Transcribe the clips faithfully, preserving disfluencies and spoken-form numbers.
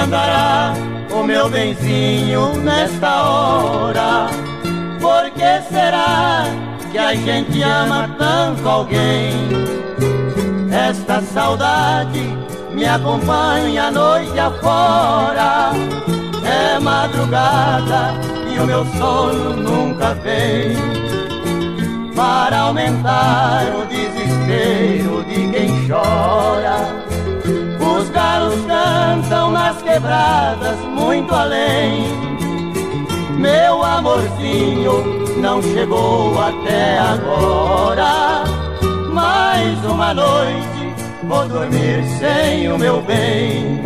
andará o meu benzinho nesta hora? Por que será que a gente ama tanto alguém? Esta saudade me acompanha a noite afora. É madrugada e o meu sono nunca vem, para aumentar o desespero de quem chora. Os galos cantam nas quebradas muito além. Meu amorzinho não chegou até agora. Mais uma noite vou dormir sem o meu bem.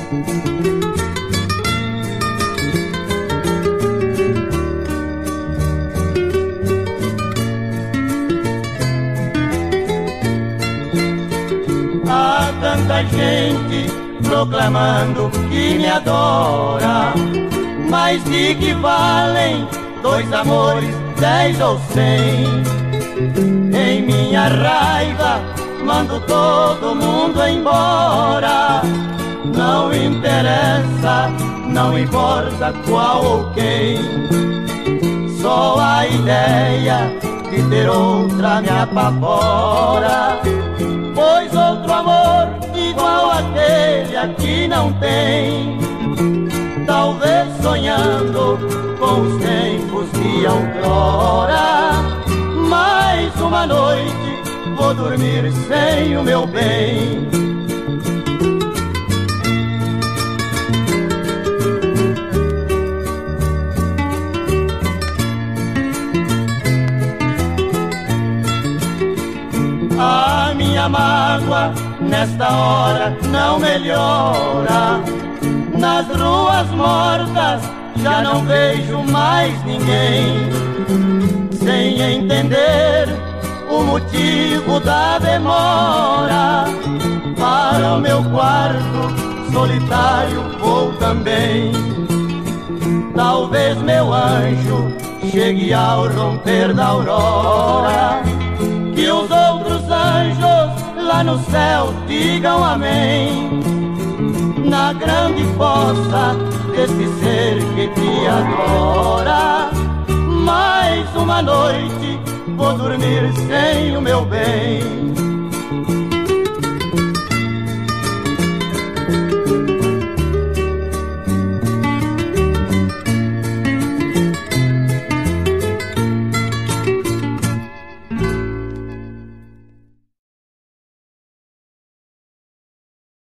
Há tanta gente proclamando que me adora, mas de que valem dois amores, dez ou cem? Em minha raiva mando todo mundo embora. Não interessa, não importa qual ou quem. Só a ideia de ter outra me apavora, pois outro amor igual àquele aqui não tem. Talvez sonhando com os tempos de outrora, mais uma noite vou dormir sem o meu bem. A minha mágoa nesta hora não melhora. Nas ruas mortas já não vejo mais ninguém, sem entender o motivo da demora. Para o meu quarto solitário vou também. Talvez meu anjo chegue ao romper da aurora, que os outros anjos lá no céu digam amém. Na grande fossa desse ser que te adora, mais uma noite vou dormir sem o meu bem.